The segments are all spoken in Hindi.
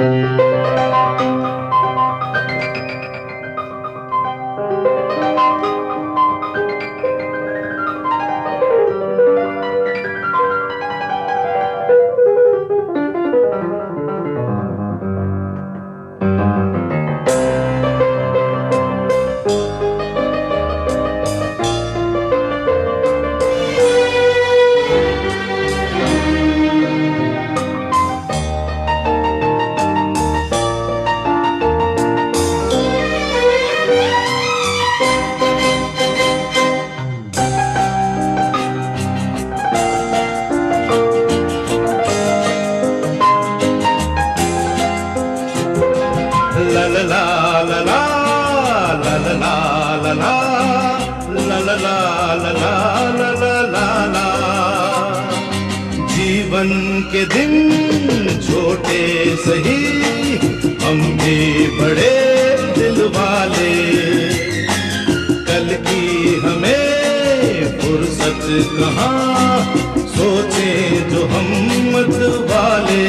जीवन के दिन छोटे सही, हम भी बड़े दिल वाले। कल की हमें फुर्सत कहाँ, सोचें जो हम मत वाले।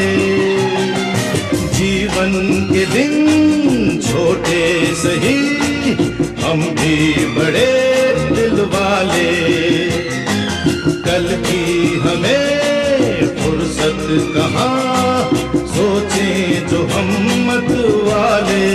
जीवन के दिन छोटे सही, हम भी बड़े दिल वाले। कल की हमें फुर्सत कहाँ, सोचें जो हम मत वाले।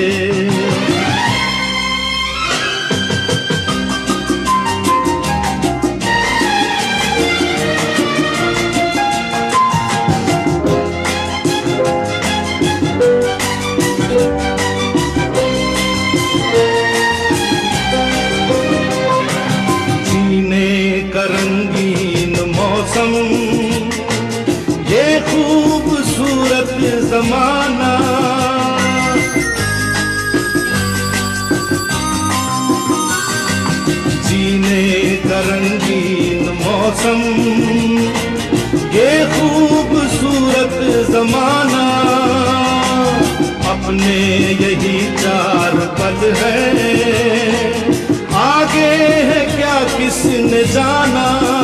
ये खूबसूरत ज़माना, जीने का रंगीन मौसम, ये खूबसूरत ज़माना। अपने यही चार पल हैं, आगे है क्या किसने जाना।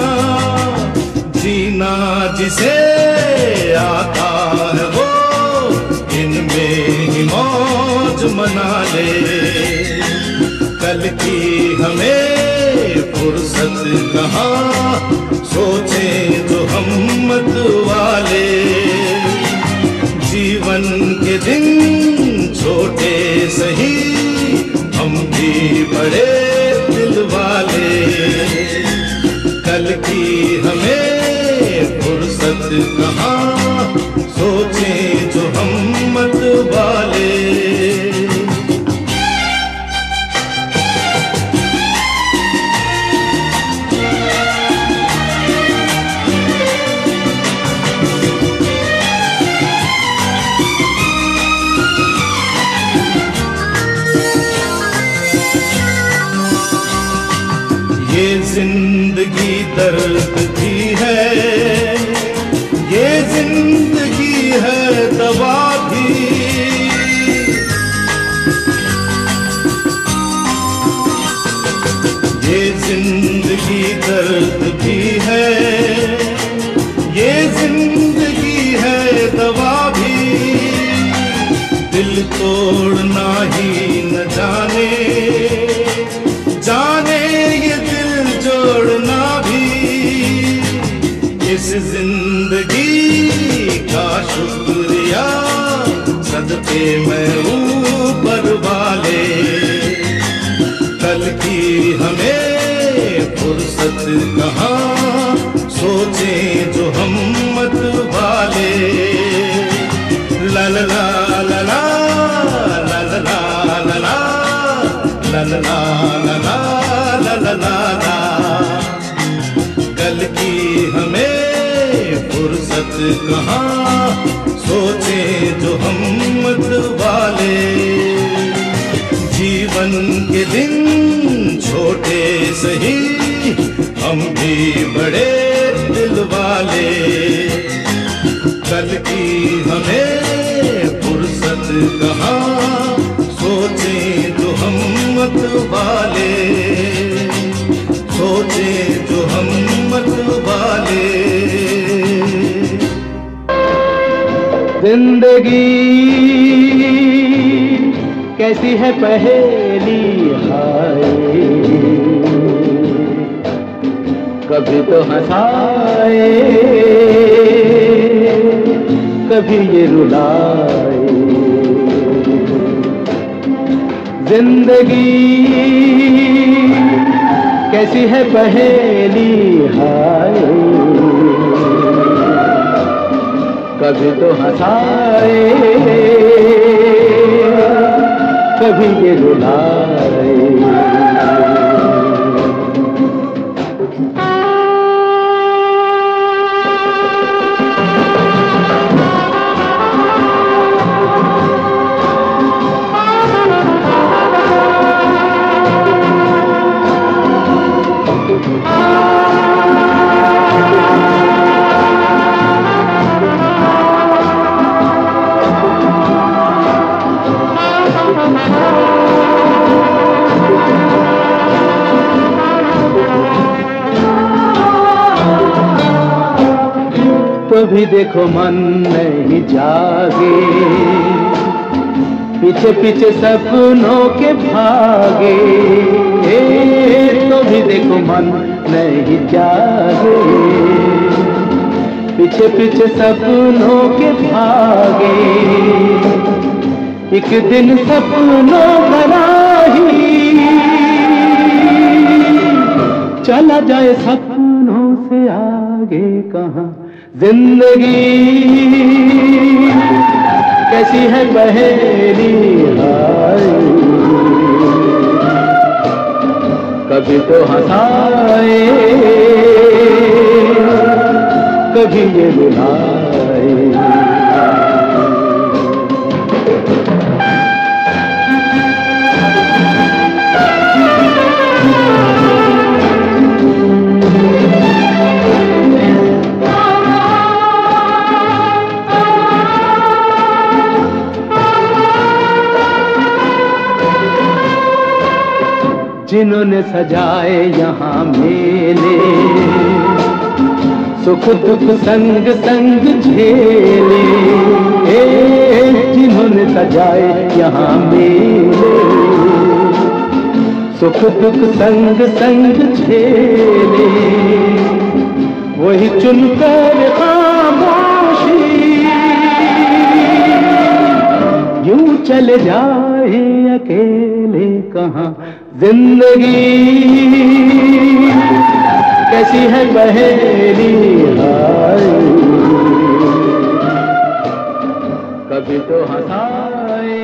जीना जिसे आता है वो इनमें ही मौज मना ले। कल की हमें फुर्सत कहाँ, सोचें जो हम मत वाले। जीवन के दिन छोटे सही, हम भी बड़े दिल वाले। कल की हमें फुर्सत कहाँ, सोचें जो हम मत वाले। ये जिंदगी दर्द भी है, ये जिंदगी है दवा भी। ये जिंदगी दर्द भी है, ये जिंदगी है दवा भी। दिल तोड़ना ही न जाने, जाने ये दिल जोड़ना भी। इस जिंदगी का शुक्रिया सदके मैं ऊपर वाले। कल की हमें फुर्सत कहाँ, सोचें जो हम मत वाले। ला ला ला ला ला ला ला ला ला ला ला ला ला ला। कल की हमें फुर्सत कहाँ, सोचें जो हम मत वाले। जीवन के दिन छोटे सही, हम भी बड़े दिल वाले। कल की हमें फुर्सत कहाँ, सोचें जो हम मत वाले। सोचें जो हम मत वाले। जिंदगी कैसी है पहेली हाय, कभी तो हंसाए कभी ये रुलाए। जिंदगी कैसी है पहेली हाय, कभी तो हंसाए कभी ये रुलाए। कभी देखो मन नहीं जागे, पीछे पीछे सपनों के भागे। तो भी देखो मन नहीं जागे, पीछे पीछे सपनों के भागे। एक दिन सपनों भरा ही चला जाए सपनों से आगे कहाँ। जिंदगी कैसी है पहेली हाय, कभी तो हंसाए कभी ये रुलाए। जिन्होंने सजाए यहाँ मेले, सुख दुख संग संग झेले। जिन्होंने सजाए यहाँ मेले, सुख दुख संग संग झेले। वही चुनकर खामोशी यूं चले जाए अकेले कहाँ। जिंदगी कैसी है पहेली हाय, कभी तो हंसाए।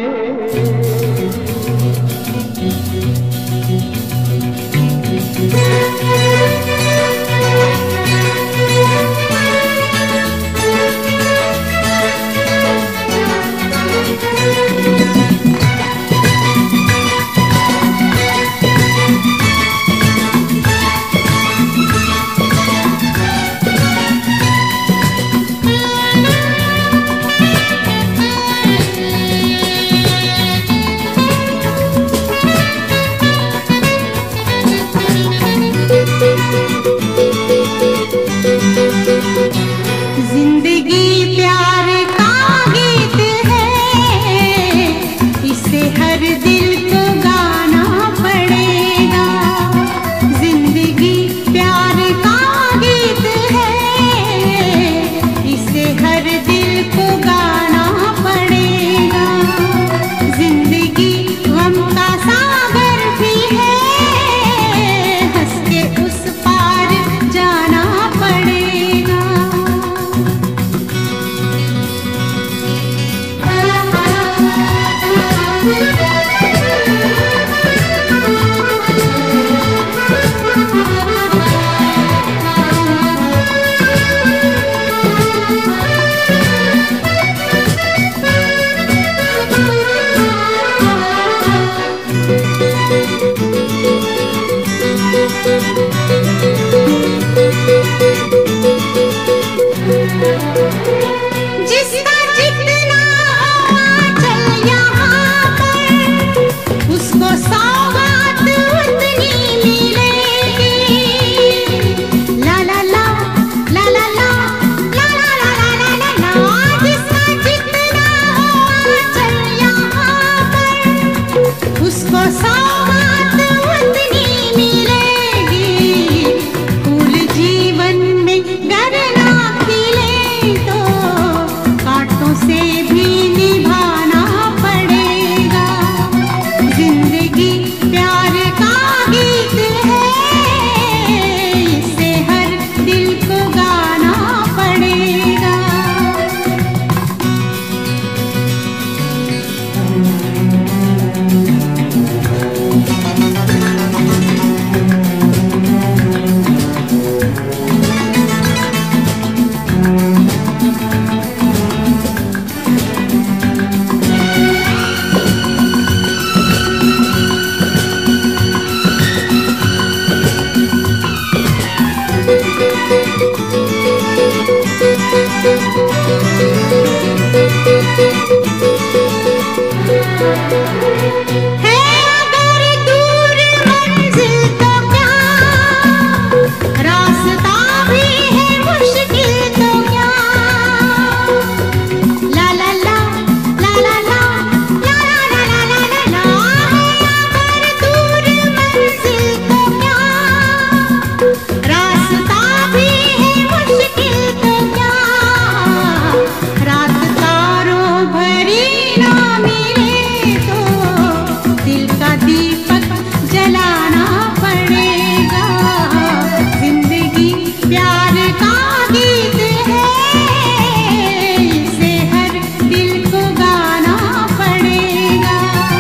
ना मिले तो दिल का दीपक जलाना पड़ेगा। जिंदगी प्यार का गीत है, इसे हर दिल को गाना पड़ेगा।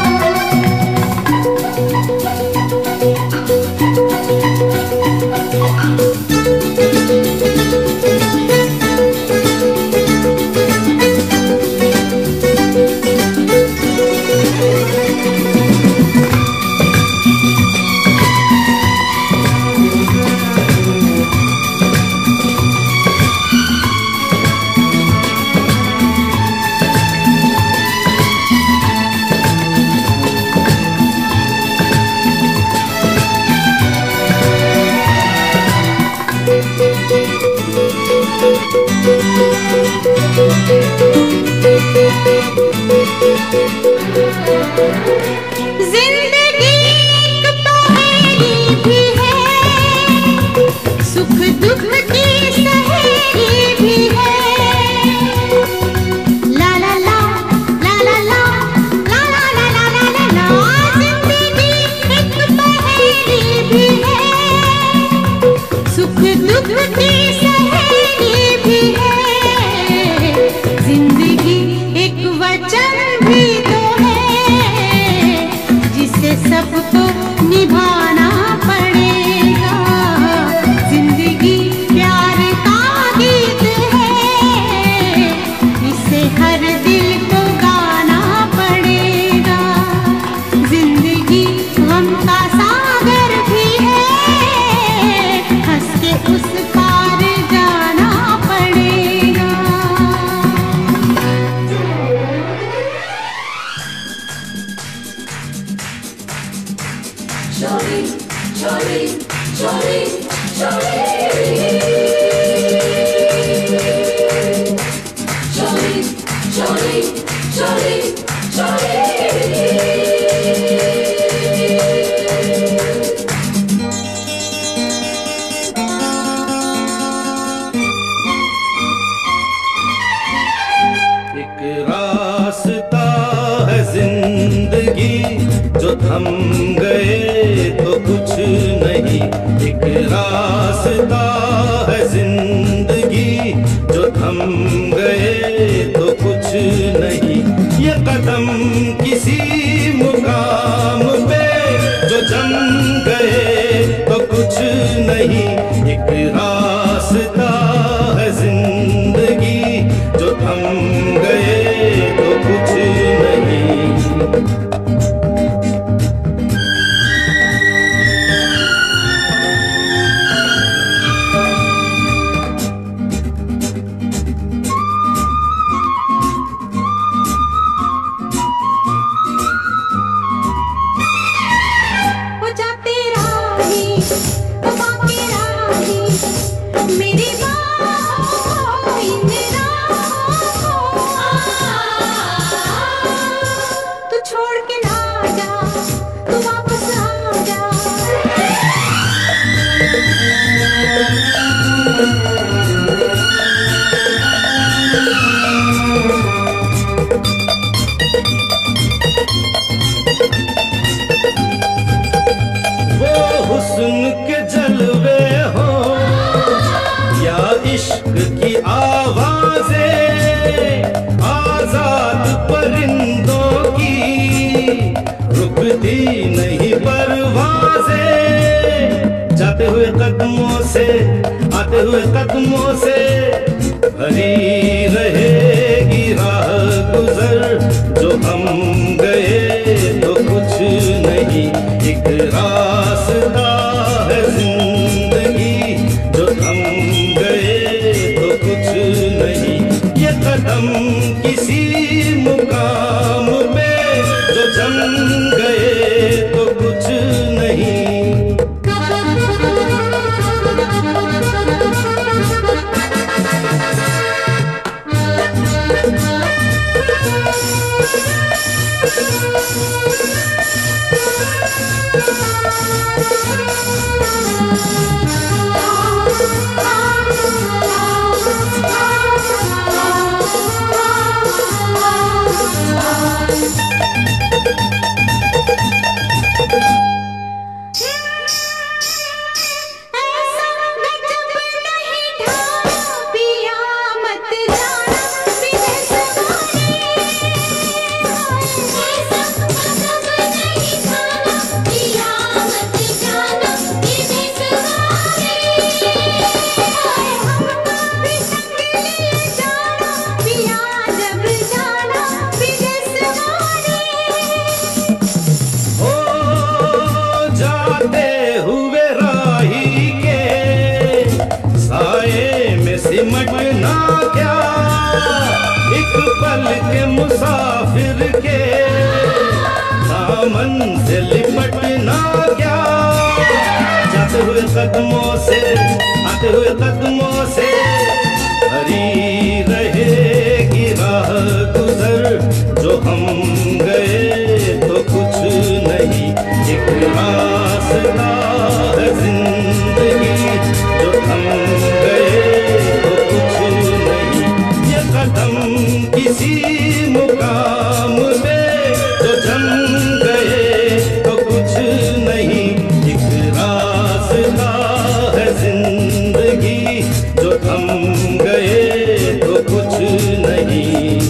जिंदगी एक पहेली भी है, सुख दुख की सहेली भी है। ला ला ला ला ला ला ला ला ला ला ला ला ला। जिंदगी एक पहेली भी है, सुख दुख की सहेली भी है। जिंदगी एक वचन भी तो सबको निभाना पड़ेगा। जिंदगी प्यार का गीत है, इसे हर दिल को गाना पड़ेगा। जिंदगी गम का सागर भी है, हंस के उस पार जाना पड़ेगा। Chori, chori, chori, chori. Chori, chori, chori, chori. एक रास्ता है जिंदगी, जो थम गए तो कुछ नहीं। एक रास्ता है जिंदगी, जो थम गए तो कुछ नहीं। ये कदम किसी मुकाम पे जो जम गए तो कुछ नहीं। एक रास्ता है जिंदगी, जो थम गए तो कुछ नहीं। मेरी बाहों इन राहों, तू छोड़ के ना जा, तू वापस आ जा। वो हुस्न के जलवे हो या इश्क की आवाजें, आजाद परिंदों की रुकती नहीं परवाजें। जाते हुए कदमों से, आते हुए कदमों से भरी रहेगी राह गुजर। जो हम गए तो कुछ नहीं। एक रास्ता है जिंदगी, जो थम गए तो कुछ नहीं। ये कदम किसी मुकाम पे जो जम गए तो कुछ नहीं। मुसाफिर के दामन से लिपटना क्या, जाते हुए कदमों से आते हुए कदमों से हरी रहेगी राह गुजर, जो हम गए तो कुछ नहीं, एक रास्ता है जिंदगी, जो हम गए तो कुछ नहीं, ये कदम किसी मुकाम में जो जम गए तो कुछ नहीं, एक रास्ता है जिंदगी, जो हम गए तो कुछ नहीं।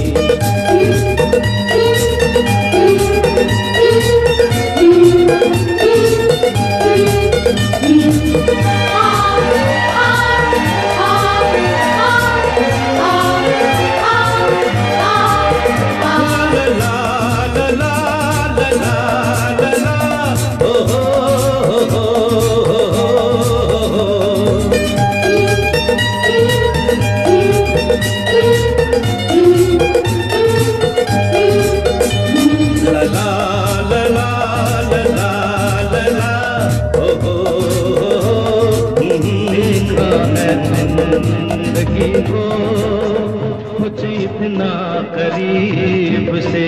जिंदगी को मुझे इतना करीब से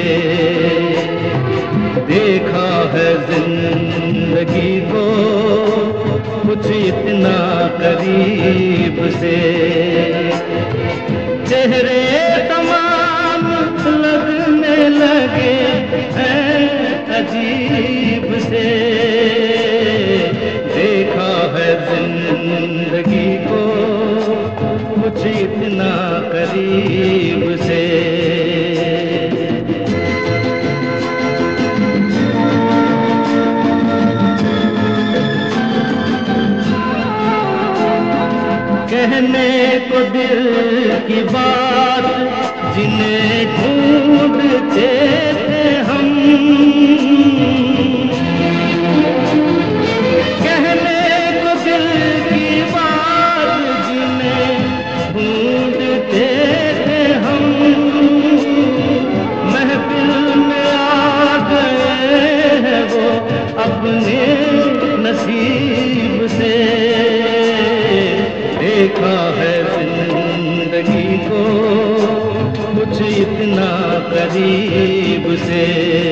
देखा है, जिंदगी को मुझे इतना करीब से, चेहरे तमाम लगने लगे हैं अजीब से, देखा है जिंदगी को मुझे इतना करीब से। कहने को दिल की बात जिन्हें ढूंढते थे हम, कहने को दिल की बात जिन्हें ढूंढते थे हम, महफिल में आ गए हैं वो अपने नसीब से, देखा है जिंदगी को मुझे इतना करीब से।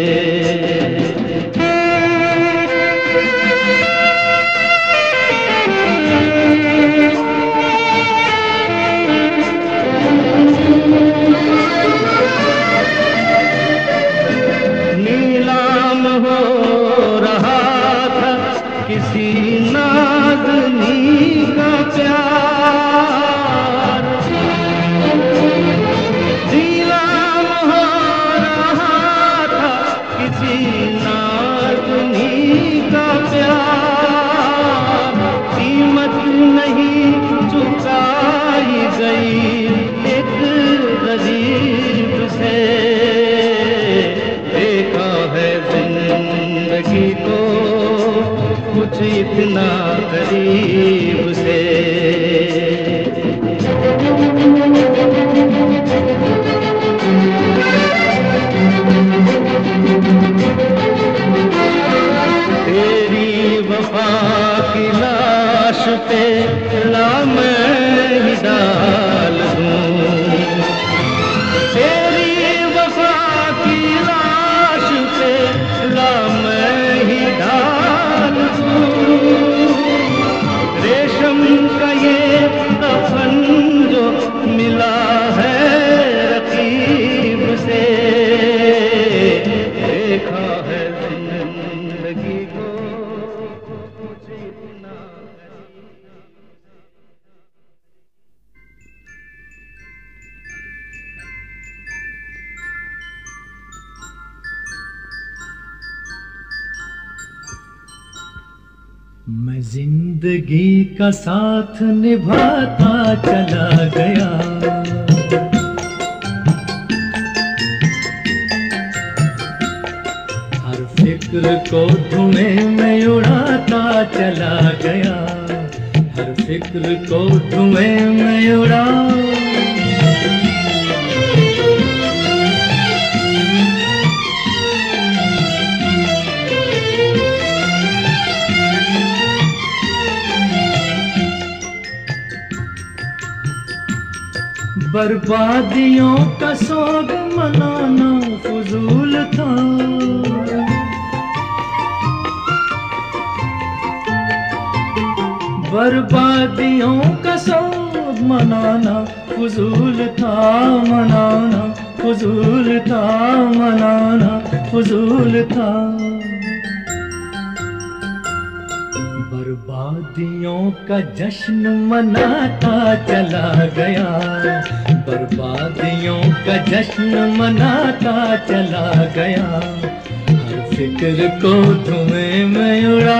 नीलाम हो रहा था किसी नाज़नी का प्यार, नीलाम हो रहा था किसी नाज़नी का प्यार, कीमत नहीं चुकाई गई एक गरीब से, देखा है जिंदगी को मुझे इतना करीब से। तेरी वफा की लाश पे ला मैं ही डाल दूं, तेरी वफा की लाश पे ला मैं ही डाल दूं, रेशम का ये कफन जो मिला है रकीब से, देखा है जिंदगी को मुझे इतना मैं जिंदगी का साथ निभाता चला गया, हर फिक्र को धुएं में उड़ाता चला गया, हर फिक्र को धुएं में उड़ा, बर्बादियों का सोग मनाना फजूल था। बर्बादियों का सोग मनाना फजूल था, मनाना फजूल था, मनाना फजूल था। बर्बादियों का जश्न मनाता चला गया, बर्बादियों का जश्न मनाता चला गया। हर फिक्र को धुएं में उड़ा,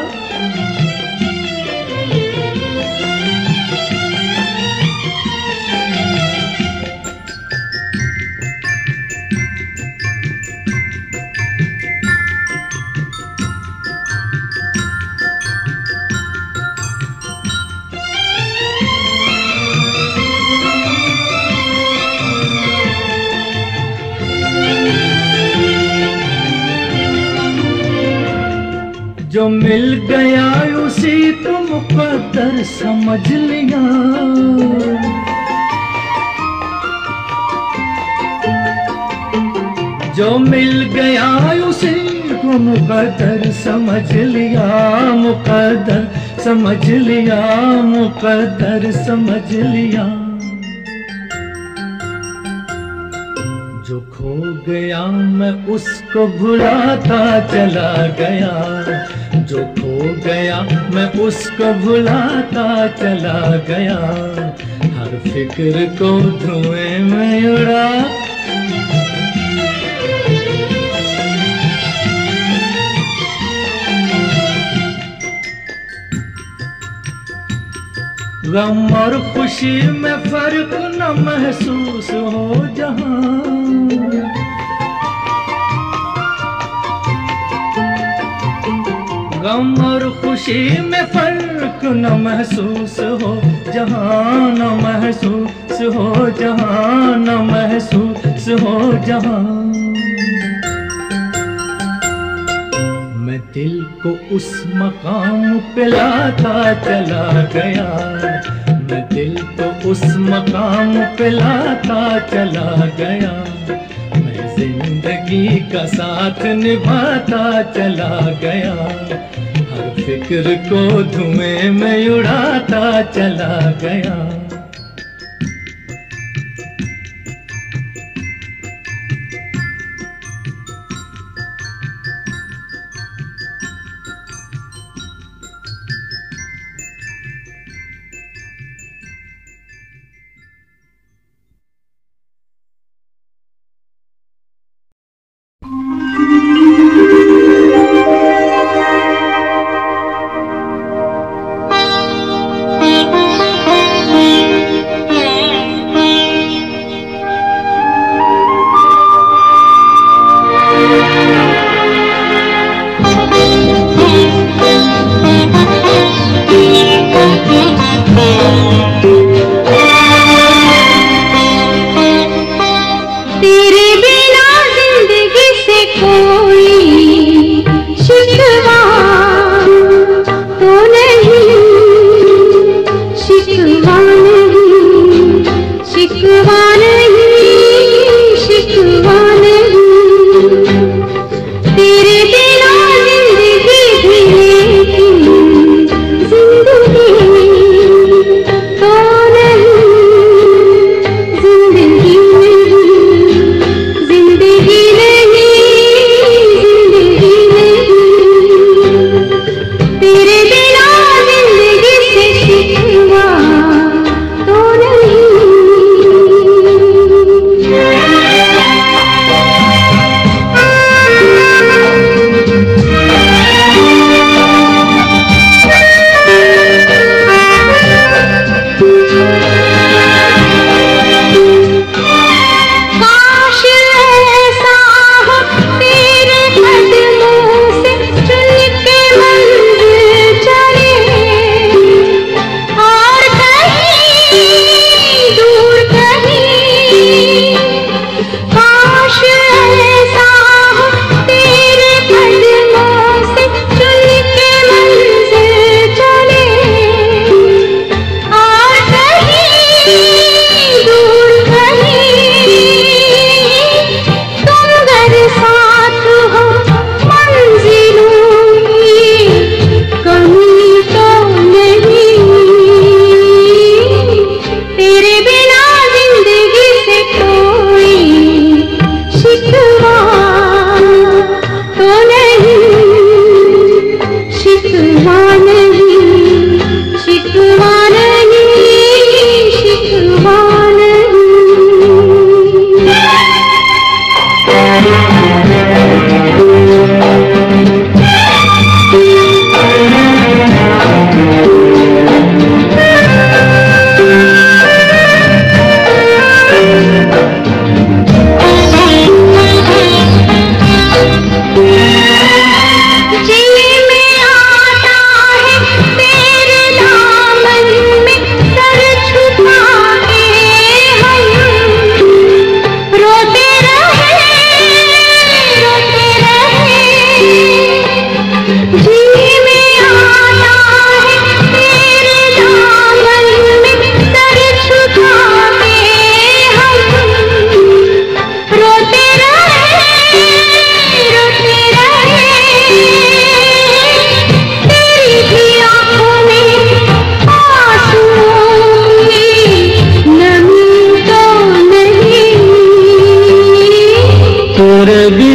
जो मिल गया उसी को मुकद्दर समझ लिया। जो मिल गया उसी को मुकद्दर समझ लिया, मुकद्दर समझ लिया, मुकद्दर समझ लिया। जो खो गया मैं उसको भुलाता चला गया, जो खो गया मैं उसको भुलाता चला गया। हर फिक्र को धुएं में उड़ा, गम और खुशी में फर्क न महसूस हो जहां। गम और खुशी में फर्क न महसूस हो जहां, न महसूस हो जहां, न महसूस हो जहां। मैं दिल को उस मकाम पे लाता चला गया, मैं दिल को उस मकाम पे लाता चला गया। मैं जिंदगी का साथ निभाता चला गया, हर फिक्र को धुएं में उड़ाता चला गया।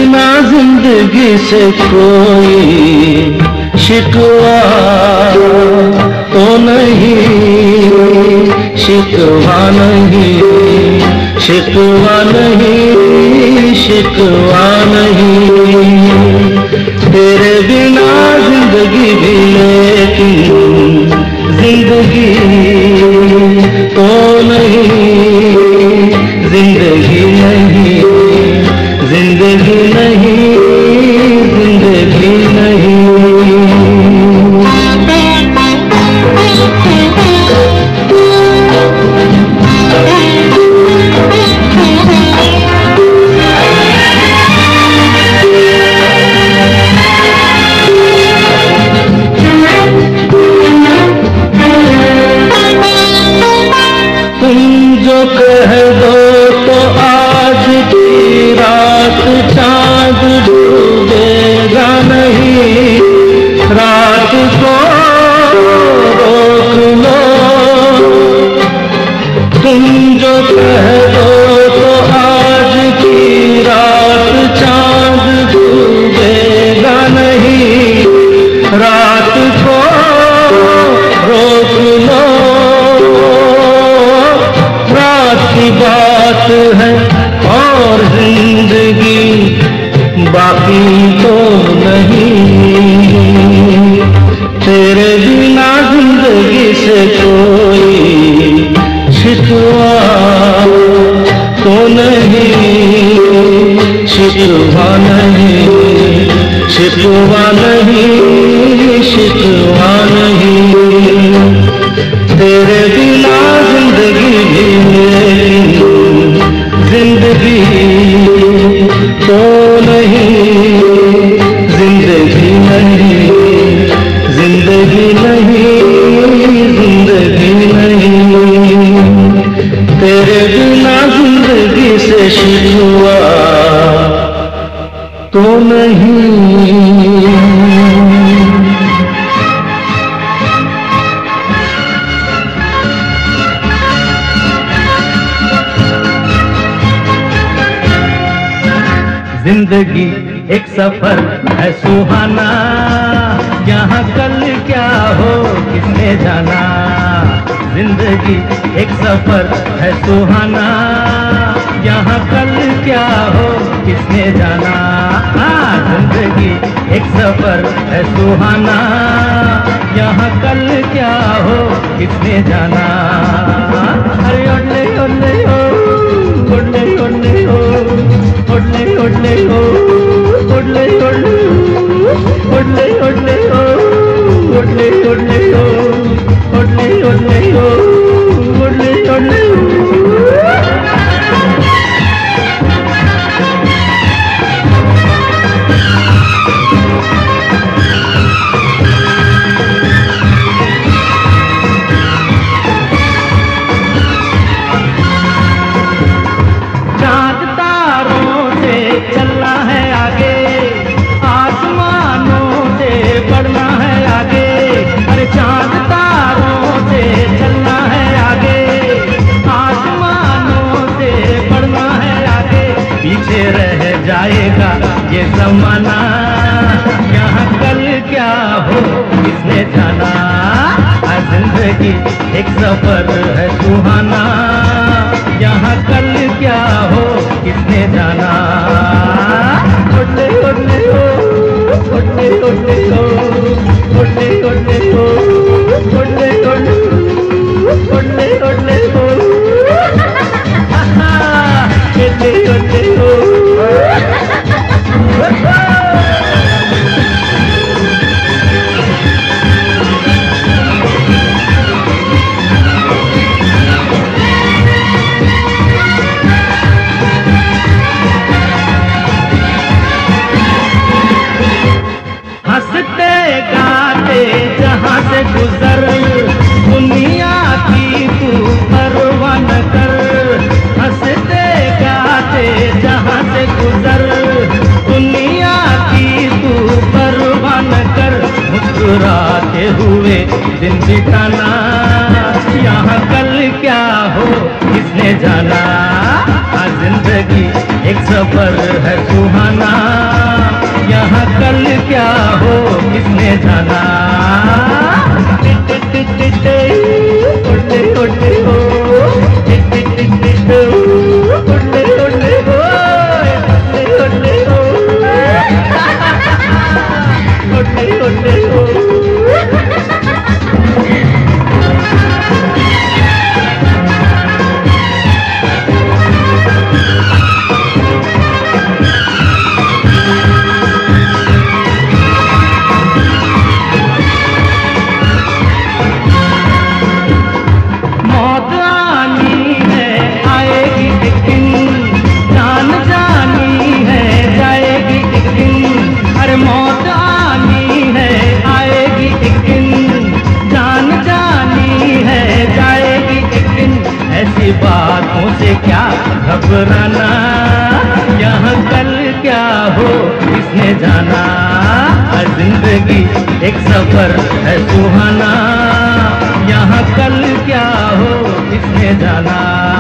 बिना जिंदगी से कोई शिकवा तो नहीं, शिकवा नहीं, शिकवा नहीं, शिकवा नहीं। तेरे बिना जिंदगी भी लेकिन जिंदगी तो नहीं, जिंदगी नहीं, जिंदगी नहीं, जिंदगी नहीं। कह दो तो आज की रात चांद डूबेगा नहीं, रात को रोक लो। तुम जो कह दो तो आज की रात चांद डूबेगा नहीं, रात को रोक लो। की बात है और जिंदगी बाकी तो नहीं। तेरे बिना जिंदगी से कोई शिकवा तो नहीं, शिकवा नहीं, शिकवा नहीं, शिकवा नहीं। तेरे बिना जिंदगी भी जिंदगी तो नहीं, जिंदगी नहीं, जिंदगी नहीं, जिंदगी नहीं। तेरे बिना जिंदगी से शिकवा तो नहीं। जिंदगी एक सफर है सुहाना, यहाँ कल क्या हो किसने जाना। जिंदगी एक सफर है सुहाना, यहाँ कल क्या हो किसने जाना। जिंदगी एक सफर है सुहाना, यहाँ कल क्या हो किसने जाना। अरे ओले ओले ओ, ओले ओले ओ, ओले ओले ओ, ओले ओले ओले ओले ओ, ओले ओले ओ, ओले ओले ओ, ओले ओले जाएगा ये जमाना, यहाँ कल क्या हो किसने जाना। जिंदगी एक सफर है सुहाना, यहाँ कल क्या हो किसने जाना। ओले ओले ओ, ओले ओले ओ, ओले ओले ओ, ओले ओले ओले ओले ओ, ओले ओले ओ। हंसते गाते जहाँ से गुजर दुनिया की तू परवाह न कर। हंसते गाते जहाँ से गुजर दुनिया की तू परवाह न कर। मुस्कुराते हुए दिन बिताना, यहाँ कल क्या हो किसने जाना। जिंदगी एक सफर है सुहाना, घबराना, यहाँ कल क्या हो किसने जाना। जिंदगी एक सफर है सुहाना, यहाँ कल क्या हो किसने जाना।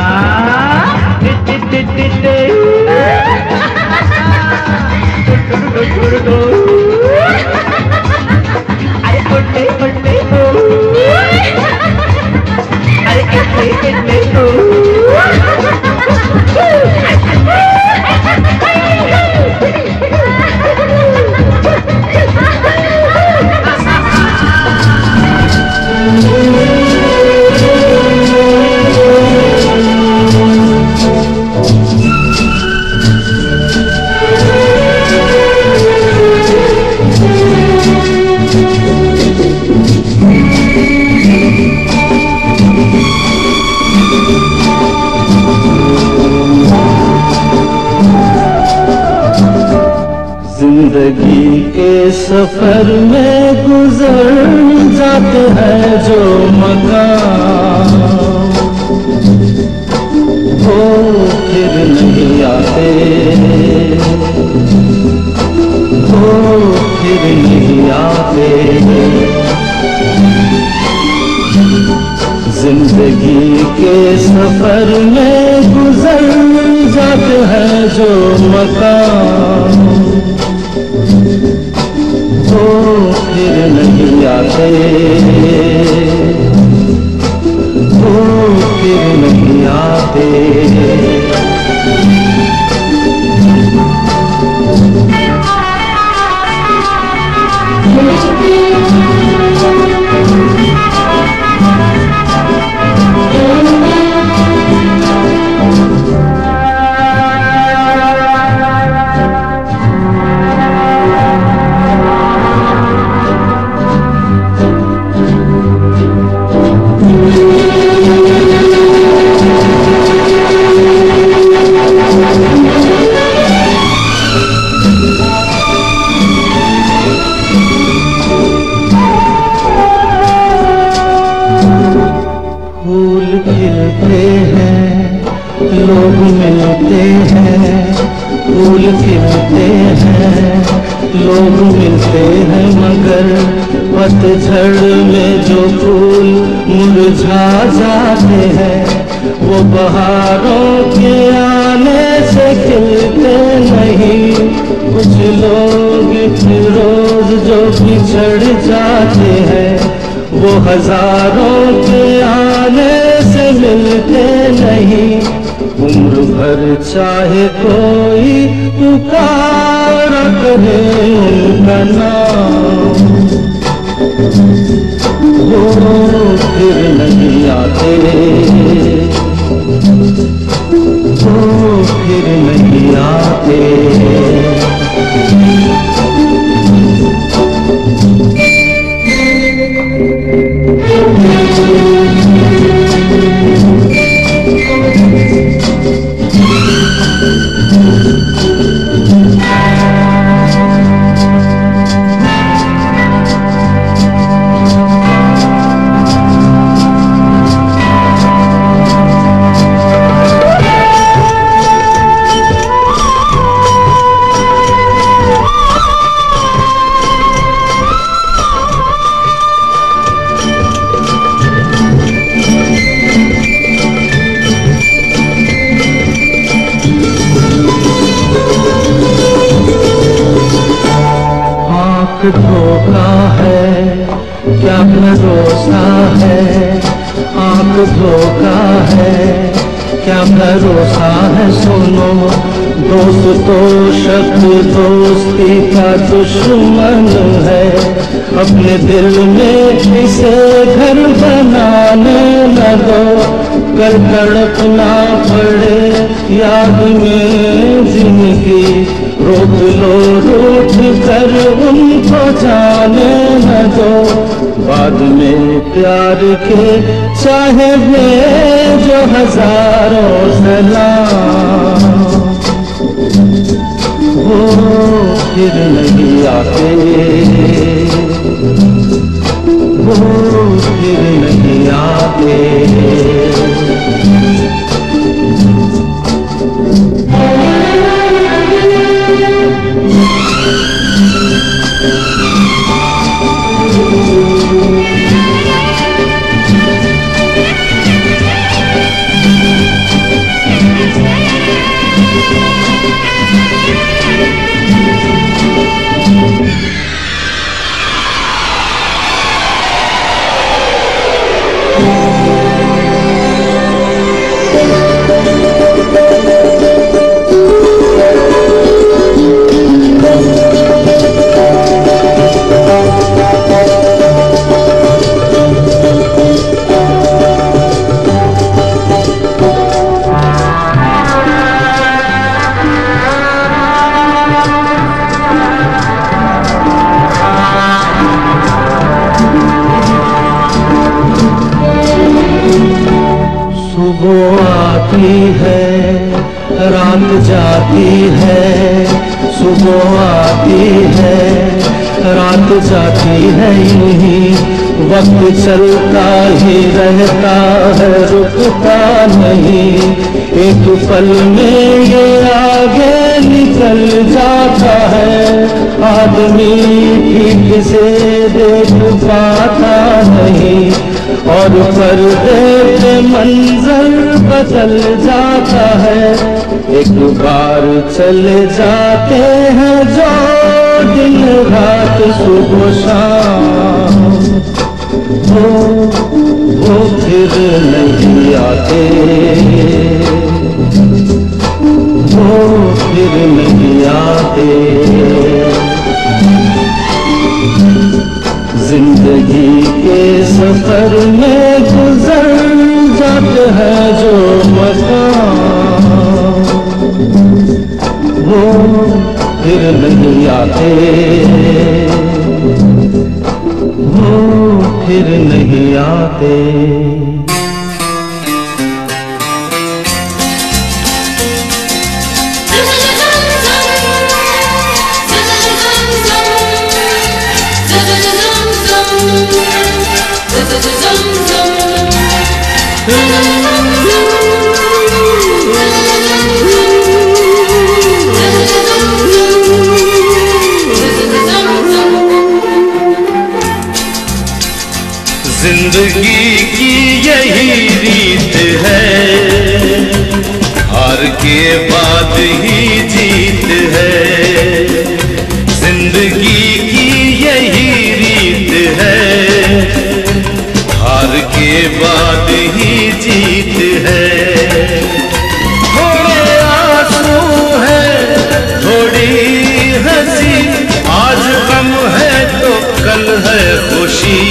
जिंदगी के सफर में गुजर जाते हैं जो मकाम, वो फिर नहीं आते, वो फिर नहीं आते। जिंदगी के सफर में गुजर जाते हैं जो मकाम, वो फिर नहीं आते, वो फिर नहीं आते। लोग मिलते हैं, फूल खिलते हैं, लोग मिलते हैं, मगर पतझड़ में जो फूल मुरझा जाते हैं, वो बहारों के आने से खिलते नहीं। कुछ लोग रोज जो बिछड़ जाते हैं, वो हजारों के आने से मिलते नहीं। उम्र भर चाहे कोई पुकारा करे उनका नाम, वो फिर नहीं आते, वो फिर नहीं आते। धोखा है क्या भरोसा है, आंख धोखा है क्या भरोसा है। सुनो दोस्त तो शक दोस्ती का दुश्मन है, अपने दिल में इसे घर बनाने न दो, कल तड़पना पड़े याद में जिंदगी। रोक लो रूठ कर उनको जाने न दो, बाद में प्यार के चाहे भेजो हजारों सलाम, वो फिर नहीं आते, वो फिर नहीं आते। सुबह आती है रात जाती है, सुबह आती है रात जाती है, यूं ही वक्त चलता ही रहता है, रुकता नहीं। एक पल में ये आगे निकल जाता है, आदमी ठीक से देख पाता नहीं, और पर्दे पे मंजर बदल जाता है। एक बार चले जाते हैं जो दिन रात सुबह शाम, वो फिर नहीं आते, वो फिर नहीं आते। जिंदगी के सफर में गुजर जाते हैं जो मकाम, वो फिर नहीं आते, वो फिर नहीं आते। जिंदगी की यही रीत है, हार के बाद ही जीत है। जिंदगी की यही रीत है, हार के बाद ही जीत है। थोड़े आंसू है, थोड़ी हंसी, आज गम है तो कल है खुशी।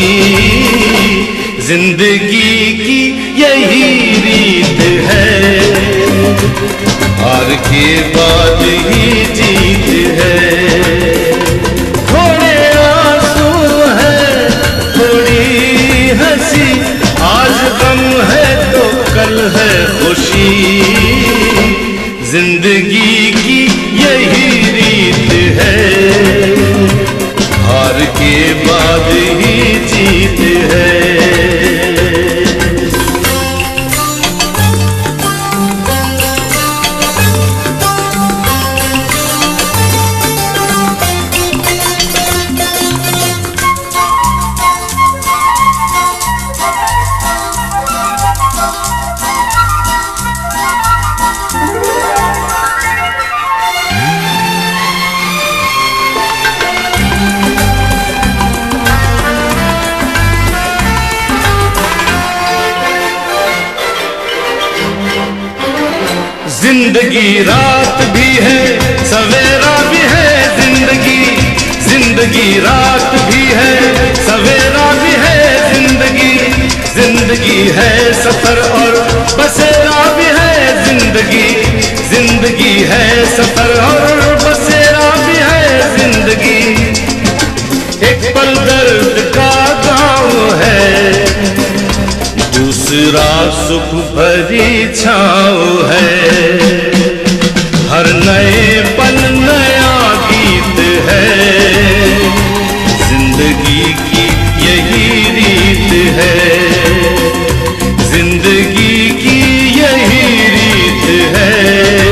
जिंदगी की यही रीत है, हार के बाद ही जीत है। थोड़े आंसू है, थोड़ी हंसी, आज गम है तो कल है खुशी। जिंदगी की यही रीत है, हार के बाद ही जीत है। जिंदगी रात भी है, सवेरा भी है। जिंदगी रात भी है, सवेरा भी है। जिंदगी है सफर और बसेरा भी है। जिंदगी है सफर और बसेरा भी है। जिंदगी एक पल दर्द का गाँव है, दूसरा सुख भरी छाँव है। हर नए पल नया गीत है, जिंदगी की यही रीत है। जिंदगी की यही रीत है,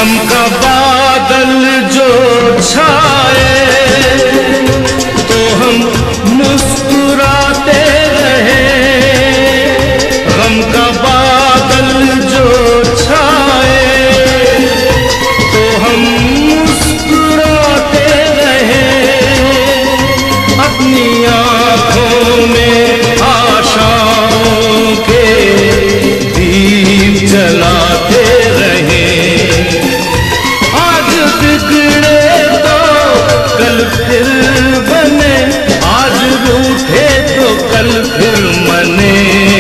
गम का बादल जो छाए तो हम मुस्कुराते रहे। गम का बादल जो छाए तो हम मुस्कुराते रहे। अपनी आँखों में आशाओं के दीप जलाते रहे। आज बिगड़े तो कल फिर बने, आज रूठे तो कल फिर मने।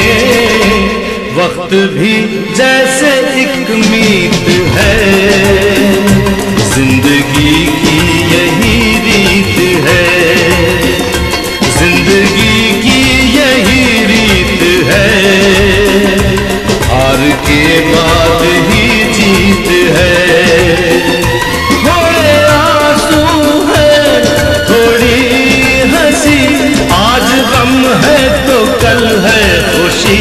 वक्त भी जैसे एक मीत है, जिंदगी की यही रीत है। जिंदगी की यही रीत है, हार के बाद ही जीत है। थोड़े आंसू है, थोड़ी हंसी, आज गम है तो कल है खुशी।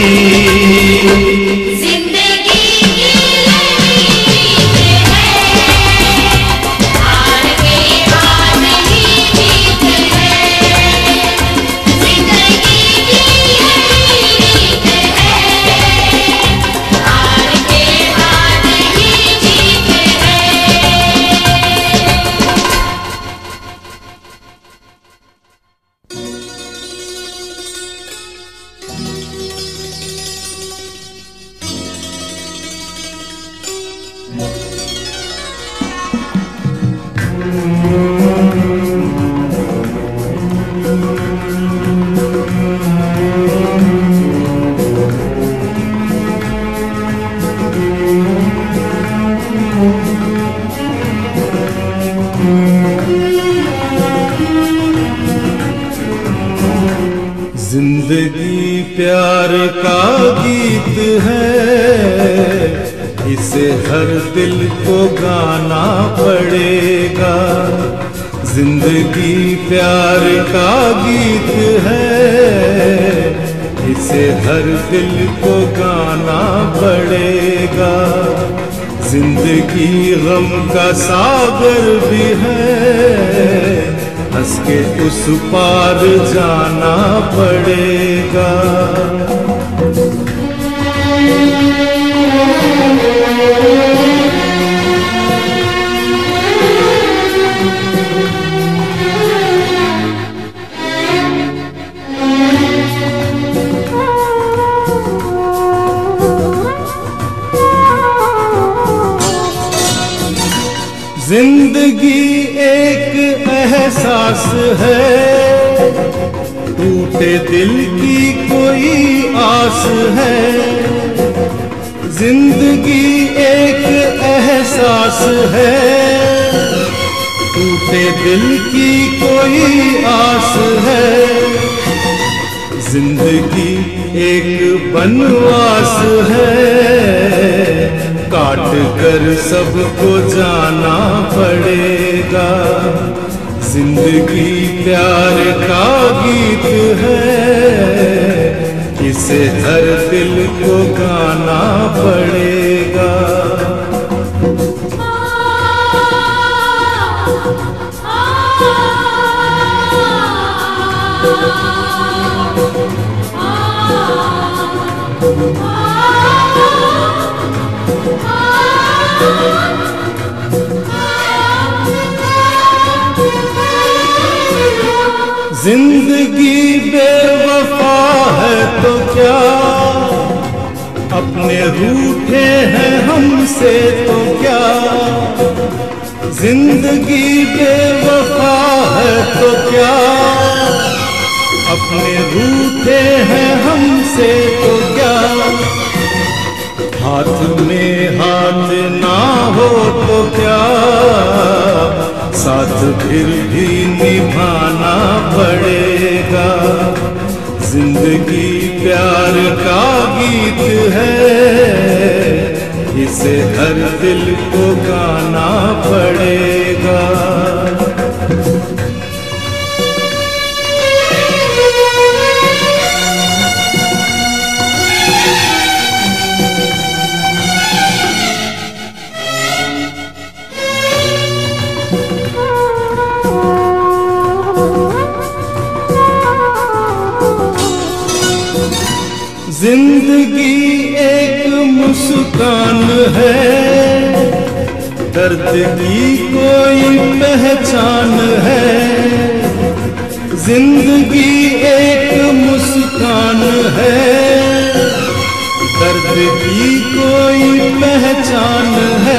जिंदगी प्यार का गीत है, इसे हर दिल को गाना पड़ेगा। जिंदगी प्यार का गीत है, इसे हर दिल को गाना पड़ेगा। जिंदगी गम का सागर भी है, हंस के उस पार जाना पड़ेगा। जिंदगी एक एहसास है, टूटे दिल की कोई आस है। जिंदगी एक एहसास है, टूटे दिल की कोई आस है। जिंदगी एक बनवास है, काट कर सबको जाना पड़ेगा। जिंदगी प्यार का गीत है, इसे हर दिल को गाना पड़ेगा। जिंदगी बेवफा है तो क्या, अपने रूठे हैं हमसे तो क्या। जिंदगी बेवफा है तो क्या, अपने रूठे हैं हमसे तो क्या। हाथ में हाथ ना हो तो क्या, साथ फिर भी निभाना पड़ेगा। जिंदगी प्यार का गीत है, इसे हर दिल को गाना पड़ेगा। जिंदगी एक मुस्कान है, दर्द की कोई पहचान है। जिंदगी एक मुस्कान है, दर्द की कोई पहचान है।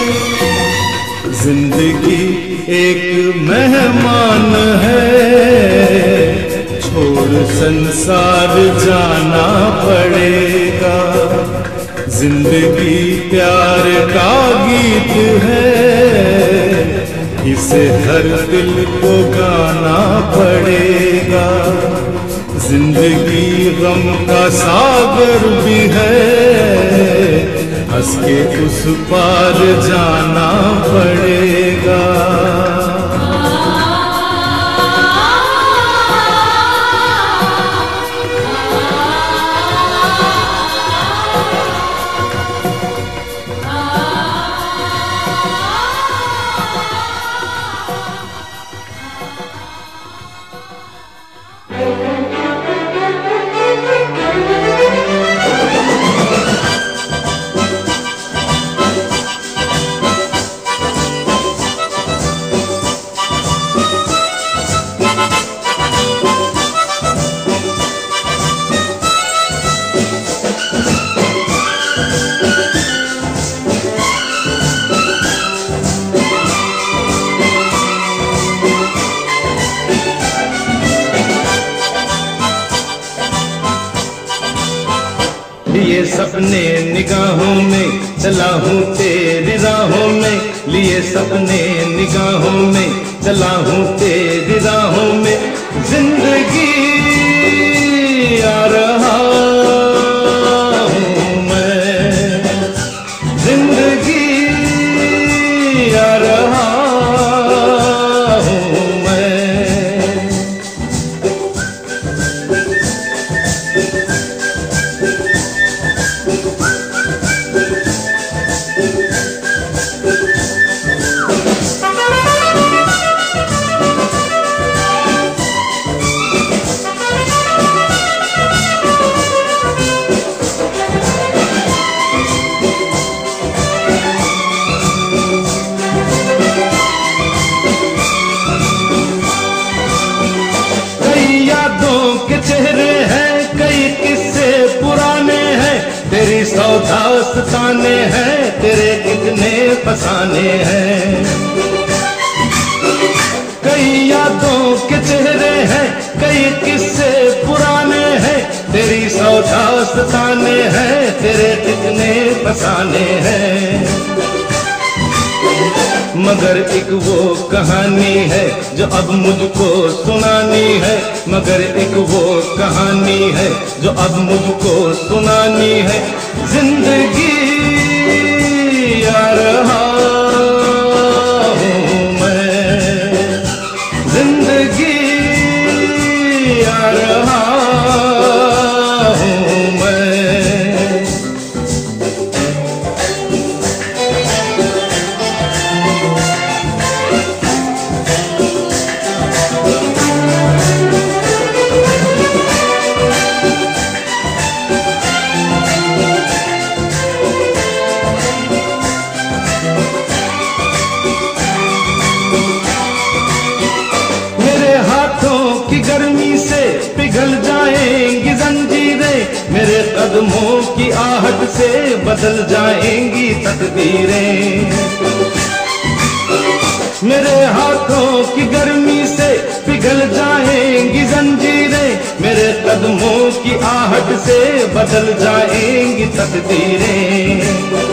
जिंदगी एक मेहमान है, छोड़ संसार जाना पड़ेगा। जिंदगी प्यार का गीत है, इसे हर दिल को गाना पड़ेगा। जिंदगी गम का सागर भी है, हंस के उस पार जाना पड़ेगा। लिए सपने निगाहों में चला हूँ तेरी राहों में, लिए सपने निगाहों में चला हूँ तेरी राहों में। जिंदगी आ रहा हूँ मैं, जिंदगी आ रहा हूँ मैं। चेहरे हैं कई किस्से पुराने हैं, तेरी सौ दास्ताने हैं, तेरे कितने फसाने हैं। कई यादों के चेहरे हैं कई किस्से पुराने हैं, तेरी सौ दास्ताने हैं, तेरे कितने फसाने हैं। मगर एक वो कहानी है जो अब मुझको सुनानी है, मगर एक वो कहानी है जो अब मुझको सुनानी है। जिंदगी आ रहा हूँ मैं, जिंदगी आ रहा हूँ मैं। गर्मी से पिघल जाएंगी जंजीरें, मेरे कदमों की आहट से बदल जाएंगी तकदीरें। मेरे हाथों की गर्मी से पिघल जाएंगी जंजीरें, मेरे कदमों की आहट से बदल जाएंगी तकदीरें।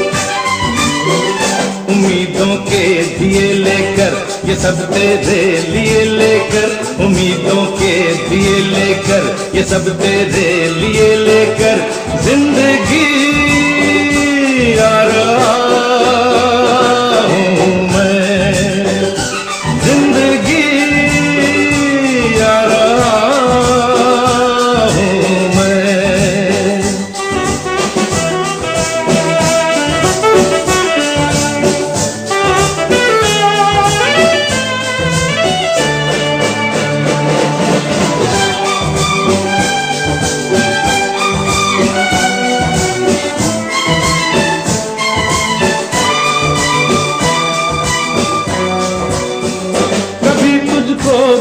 उम्मीदों के दिए लेकर ये सब तेरे लिए लेकर, उम्मीदों के दिए लेकर ये सब तेरे लिए लेकर। जिंदगी आ रहा हूँ मैं, जिंदगी आ रहा हूँ मैं।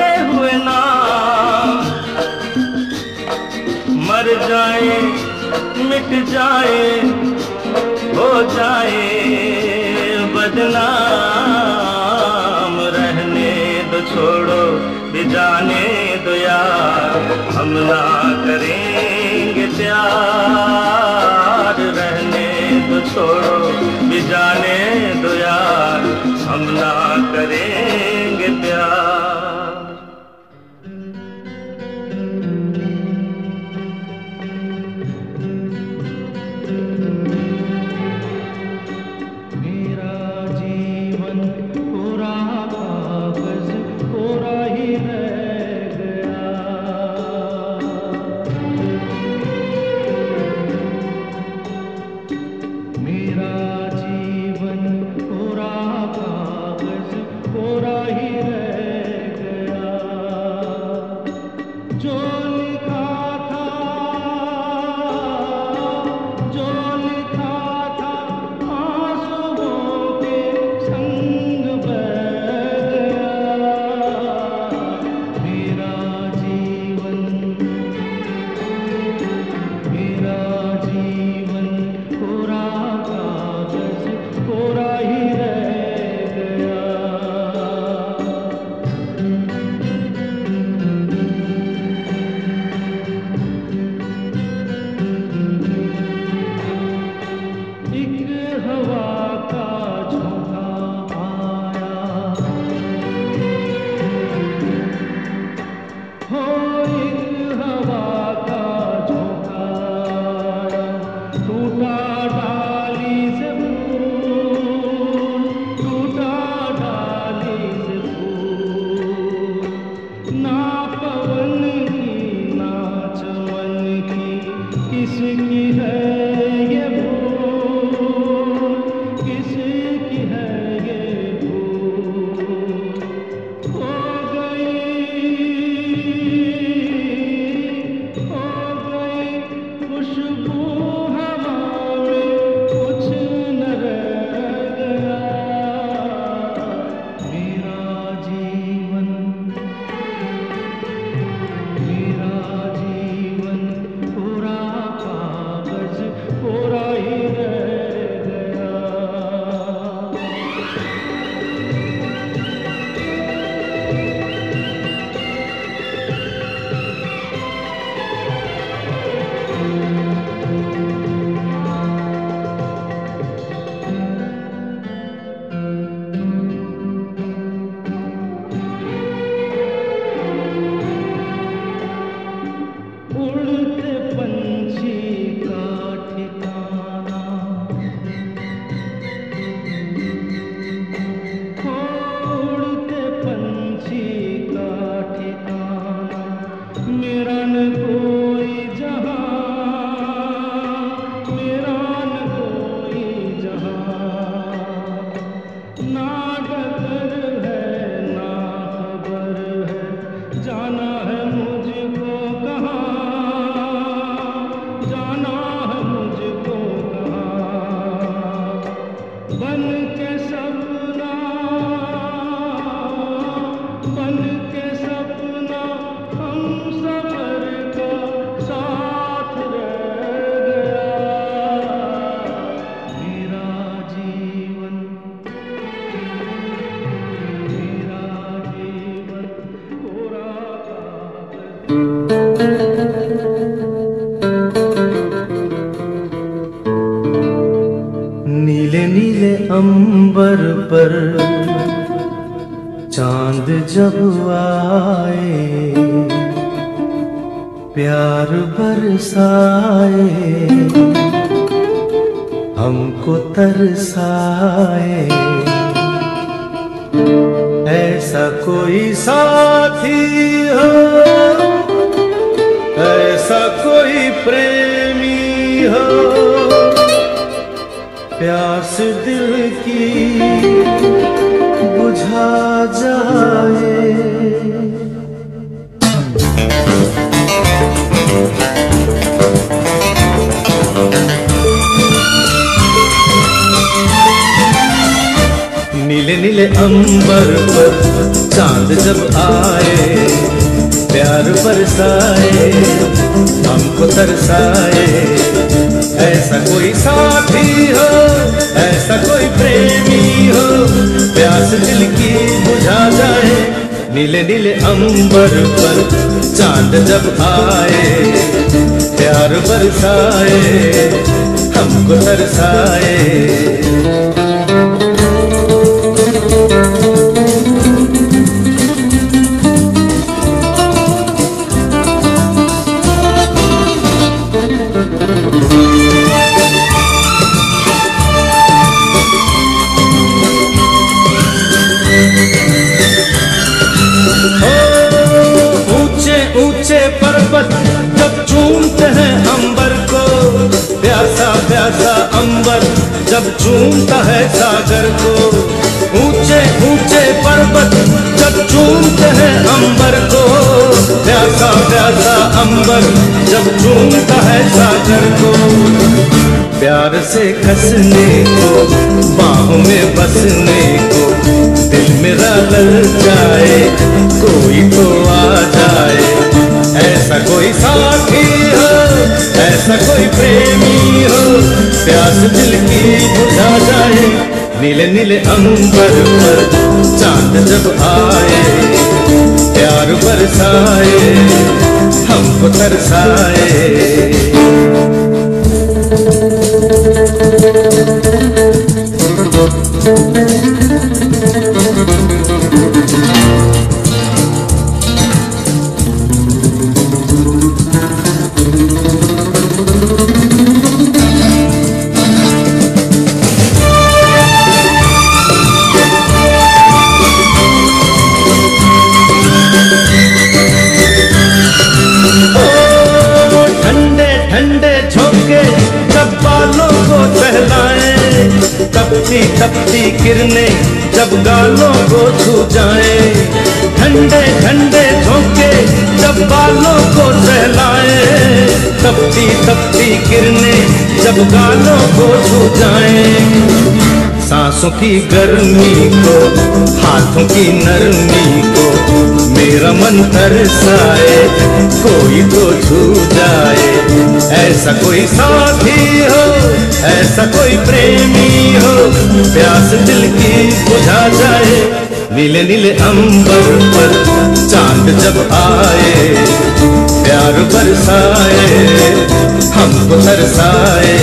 लिए हुए नाम मर जाए मिट जाए हो जाए बदनाम। रहने दो छोड़ो भी जाने दो यार हम ना करेंगे प्यार। रहने दो छोड़ो भी जाने दो यार हम ना करेंगे प्यार। मेरा जीवन कोरा कागज कोरा ही रह गया। मेरा जीवन कोरा कागज कोरा ही रह गया। जो लिखा था आंसुओं के संग बह गया। मेरा जीवन कोरा कागज कोरा ही रह गया। एक हवा का झोंका आया हो, एक हवा का झोंका आया। टूटा डाली से फूल, टूटा डाली से फूल। ना पवन की ना चमन की किसकी है ये भूल, किसकी है ये भूल। हो गई खुशबू हवा में कुछ न रह गया। मेरा जीवन कोरा कागज कोरा ही रह गया। उड़ते पंछी का ठिकाना हो, उड़ते पंछी का ठिकाना। मेरा न कोई जहां, मेरा न कोई जहां। ना डगर है ना खबर है, जाना है मुझको कहाँ, जाना है मुझको कहाँ। बन के सपना हम सफर का साथ रह गया। मेरा जीवन कोरा कागज। नीले नीले अंबर पर चांद जब आए, प्यार बरसाए हमको तरसाए। ऐसा कोई साथी हो, ऐसा कोई प्रेमी हो, प्यास दिल की बुझा जाए। नीले नीले नीले अंबर पर चांद जब आए, प्यार बरसाए, हमको तरसाए। ऐसा कोई साथी हो, ऐसा कोई प्रेमी हो, प्यास दिल की बुझा जाए। नीले नीले अंबर पर चांद जब आए, प्यार बरसाए, हमको तरसाए। पर्वत जब चूमते हैं अंबर को, प्यासा प्यासा अंबर जब चूमता है सागर को। ऊंचे ऊंचे पर्वत जब चूमते हैं अंबर को, प्यासा प्यासा अंबर जब चूमता है सागर को। प्यार से कसने को, बाहों में बसने को, दिल मेरा ललचाए, कोई तो आ जाए। ऐसा कोई साथी हो, ऐसा कोई प्रेमी हो, प्यास दिल की बुझा जाए। नीले नीले अंबर पर चांद जब आए, प्यार बरसाए, हमको तरसाए। तपती तपती किरणें जब गालों को छू जाए, ठंडे ठंडे झोंके जब बालों को सहलाए। तपती तपती किरणें जब गालों को छू जाए। सांसों की गर्मी को, हाथों की नरमी को, मेरा मन तरसाए, कोई तो छू जाए। ऐसा कोई साथी हो, ऐसा कोई प्रेमी हो, प्यास दिल की बुझा जाए। नीले नीले अंबर पर चांद जब आए, प्यार बरसाए, हमको तरसाए।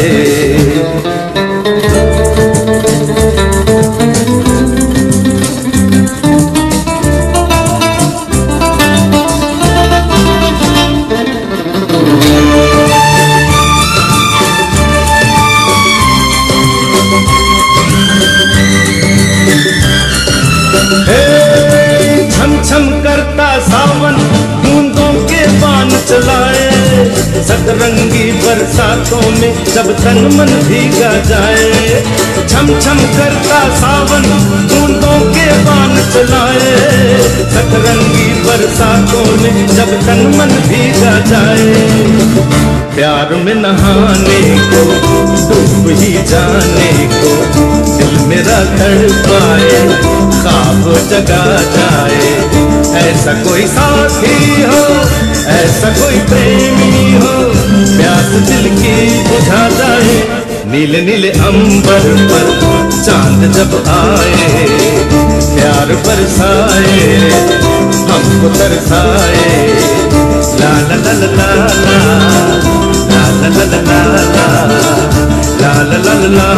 छम करता सावन बूंदों के बाण चलाए, सतरंगी बरसातों में जब तन मन भीगा जाए। छम छम करता सावन बूंदों के बाण चलाए, सतरंगी बरसातों में जब तन मन भीगा जाए। प्यार में नहाने को, डूब ही जाने को, दिल मेरा तड़पाए, ख्वाब जगा जाए। ऐसा कोई साथी हो, ऐसा कोई प्रेमी हो, प्यास दिल की बुझा जाए। नीले नीले अंबर पर चांद जब आए, प्यार बरसाए, हमको तरसाए। ला ला ला ला ला ला ला ला ला ला ला ला ला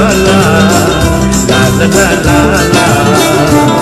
ला ला ला ला।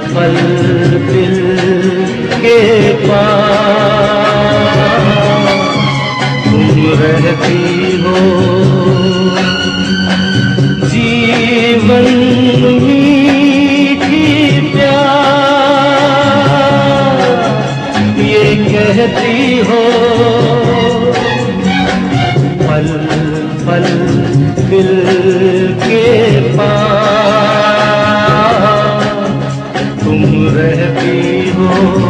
पल दिल के पास तुम रहती हो। जीवन मीठी प्यार ये कहती हो। पल पल दिल के पास तुम रहती हो।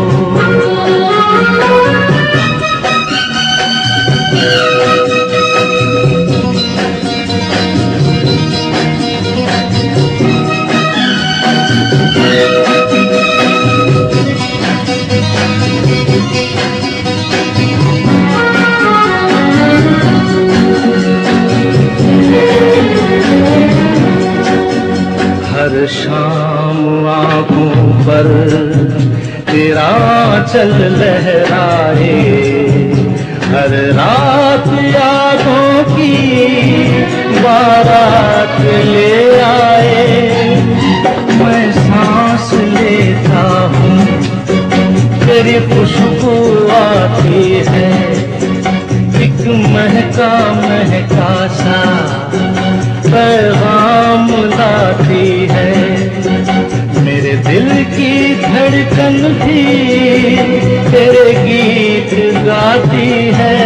हर शाम आँखों पर तेरा चल लहराए, हर रात यादों की बारात ले आए। मैं सांस लेता हूँ तेरी खुशबू आती है, एक महका महका सा पैगाम लाती है। मेरे दिल की धड़कन भी तेरे गीत गाती है।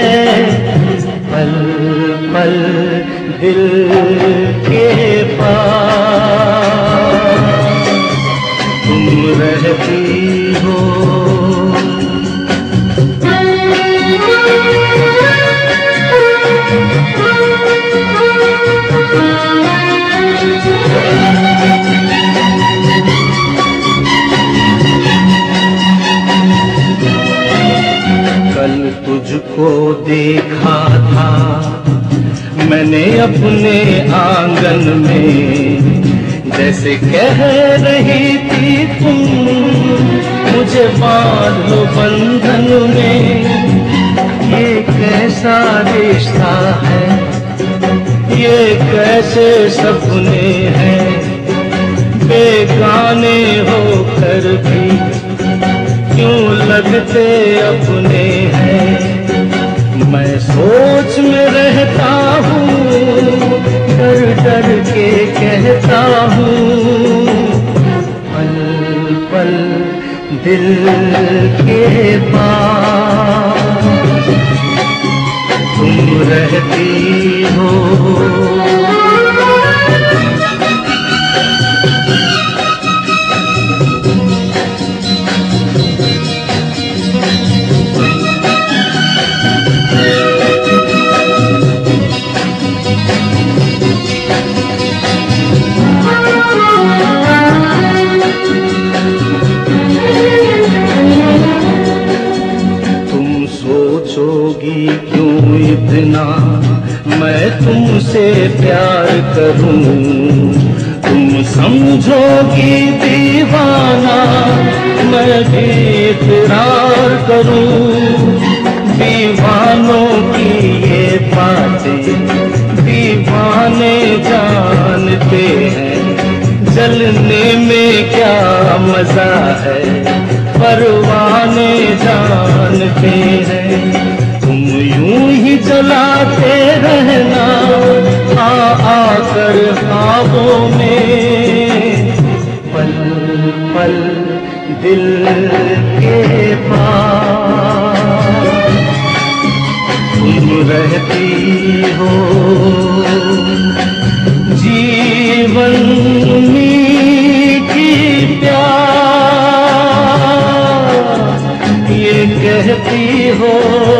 पल पल दिल के पास तुम रहती हो। कल तुझको देखा था मैंने अपने आंगन में, जैसे कह रही थी तुम मुझे बांध लो बंधन में। ये कैसा रिश्ता है, ये कैसे सपने हैं, बेगाने होकर भी क्यों लगते अपने हैं। मैं सोच में रहता हूँ, डर डर के कहता हूँ। पल पल दिल के पास तुम रहती हो। सोचोगी क्यों इतना मैं तुमसे प्यार करूं, तुम समझोगी दीवाना मैं भी इकरार करूं। दीवानों की ये बातें दीवाने जानते हैं, जलने में क्या मजा है परवाने जानते हैं। तुम यूं ही जलाते रहना आकर ख्वाबों में। पल पल दिल के पास तुम रहती हो। जीवन मीठी प्यार ये कहती हो।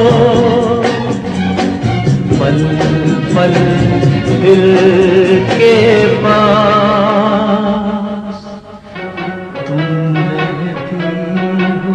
पल पल दिल के पास तुम रहती हो।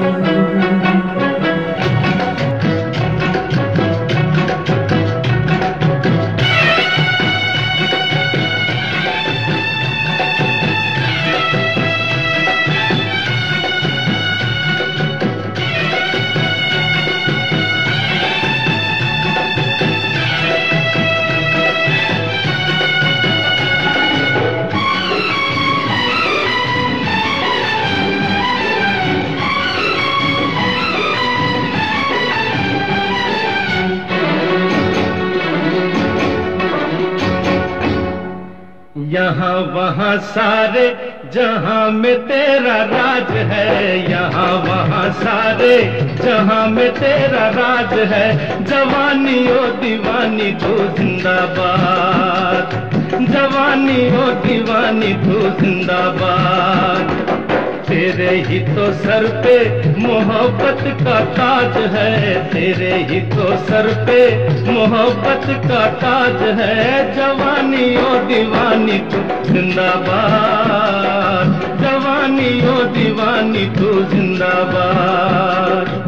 यहाँ वहाँ सारे जहाँ में तेरा राज है, यहाँ वहाँ सारे जहाँ में तेरा राज है। जवानी ओ दीवानी तू जिंदाबाद, जवानी ओ दीवानी तू जिंदाबाद। तेरे ही तो सर पे मोहब्बत का ताज है, तेरे ही तो सर पे मोहब्बत का ताज है। जवानी ओ दीवानी तू जिंदाबाद, जवानी ओ दीवानी तू जिंदाबाद।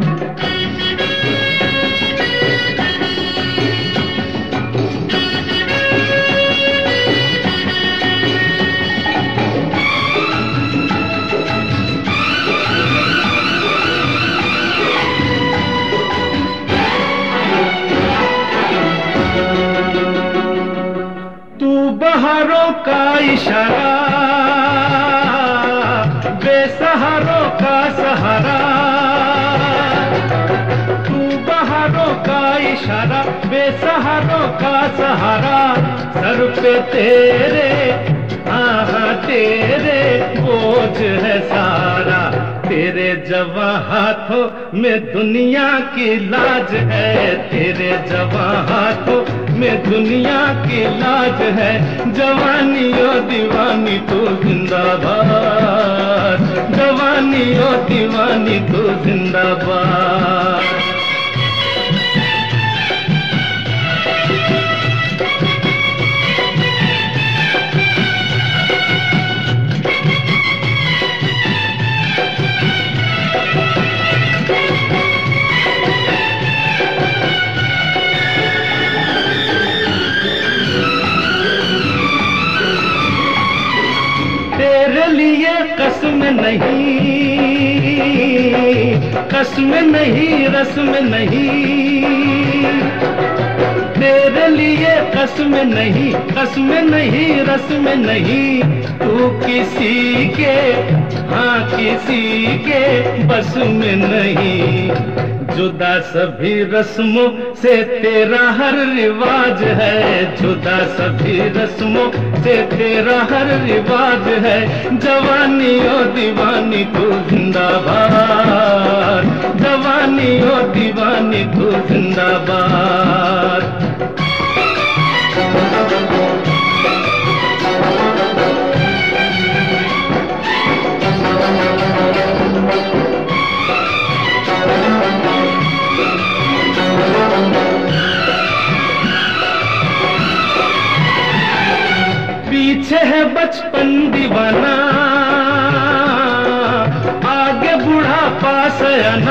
बहारों का इशारा, बेसहारों का सहारा। तू बहारों का इशारा, बेसहारों का सहारा। सर पे तेरे हाँ तेरे बोझ है सारा। तेरे जवां हाथों में दुनिया की लाज है, तेरे जवां हाथों में दुनिया की लाज है। जवानी ओ दीवानी तू जिंदाबाद, जवानी ओ दीवानी तू जिंदाबाद। तेरे लिए कसम नहीं, कसम नहीं रस्म नहीं। तेरे लिए कसम नहीं, कसम नहीं रस्म नहीं। तू किसी के हाँ किसी के बस में नहीं। जुदा सभी रस्मों से तेरा हर रिवाज है, जुदा सभी रस्मों से तेरा हर रिवाज है। जवानी ओ दीवानी तू जिंदाबाद, जवानी ओ दीवानी तू जिंदाबाद। पीछे है बचपन दीवाना, आगे बुढ़ापा सयाना।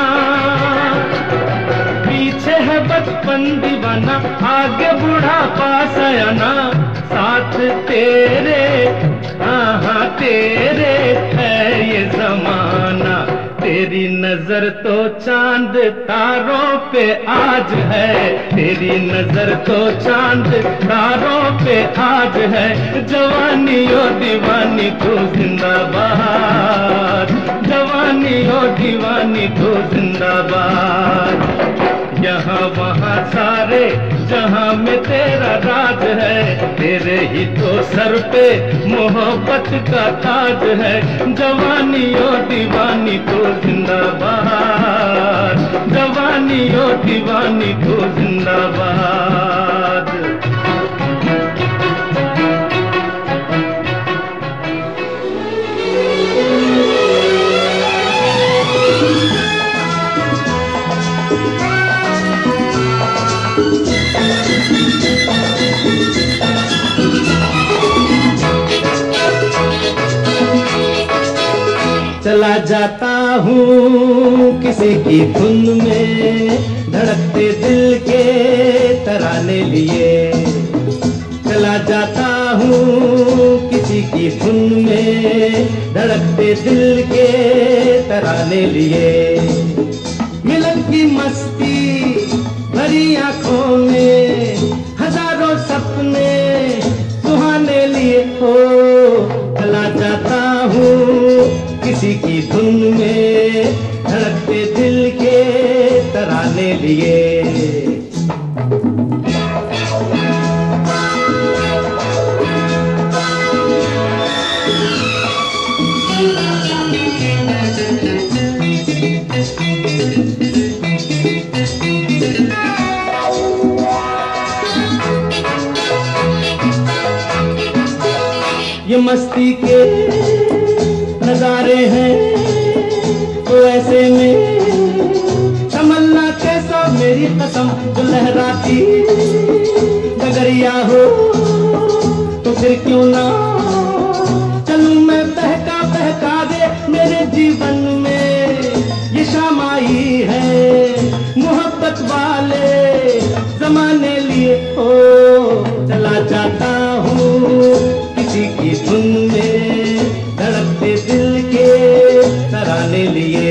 पीछे है बचपन दीवाना, आगे बुढ़ापा सयाना। साथ तेरे हाँ तेरे है ये जमाना। तेरी नजर तो चांद तारों पे आज है, तेरी नजर तो चांद तारों पे आज है। जवानी ओ दीवानी तू जिंदाबाद, जवानी ओ दीवानी तू जिंदाबाद। यहाँ वहाँ सारे जहाँ में तेरा राज है, तेरे ही तो सर पे मोहब्बत का ताज है। जवानी ओ दीवानी तू जिंदाबाद, जवानी ओ दीवानी तू जिंदाबाद। चला जाता हूँ किसी की धुन में, धड़कते दिल के तराने लिए। चला जाता हूँ किसी की धुन में, धड़कते दिल के तराने लिए। मिलन की मस्ती भरी आंखों में, हजारों सपने सुहाने लिए हो। चला जाता हूँ किसी की धुन में, धड़कते दिल के तराने लिए। मस्ती के नजारे हैं, तो ऐसे में संभलना कैसा मेरी कसम, जो लहराती डगरिया हो तो फिर क्यों ना चलूं मैं बहका बहका दे। मेरे जीवन में ये शाम आई है मोहब्बत वाले जमाने लिए, हो चला जाता हूँ किसी की धुन में, धड़कते दिल के तराने लिए।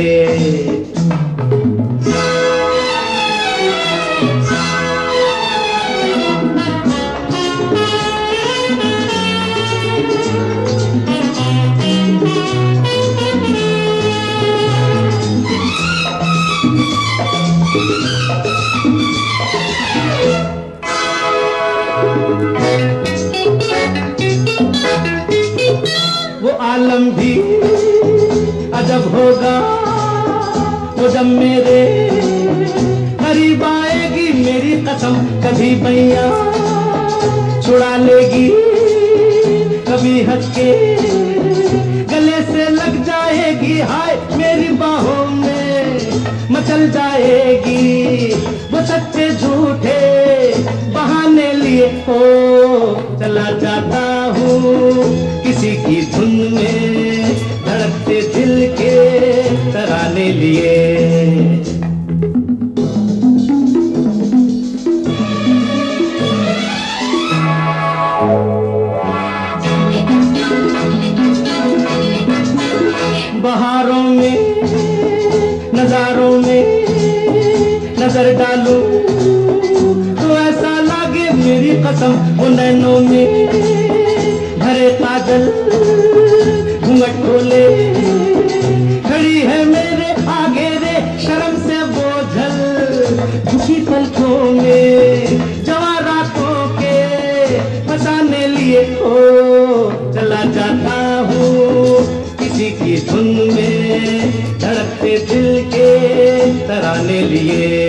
वो आलम भी अजब होगा वो जब मेरे करीब आएगी, मेरी कसम कभी बैया छुड़ा लेगी, कभी हंस के गले से लग जाएगी, हाय मेरी बाहों में मचल जाएगी। वो सच्चे झूठे बहाने लिए, हो चला जाता हूँ किसी की धुन में, धड़कते दिल के तराने लिए। बहारों में नजारों में नजर डालूं तो ऐसा लागे मेरी कसम, वो नैनों में भरे काजल घूंघट खोले खड़ी है मेरे आगे रे, शर्म से बोझल झुकी पलकों में जवारातों के फसाने लिए, हो चला जाता हूँ किसी की धुन में, धड़कते दिल के तराने लिए।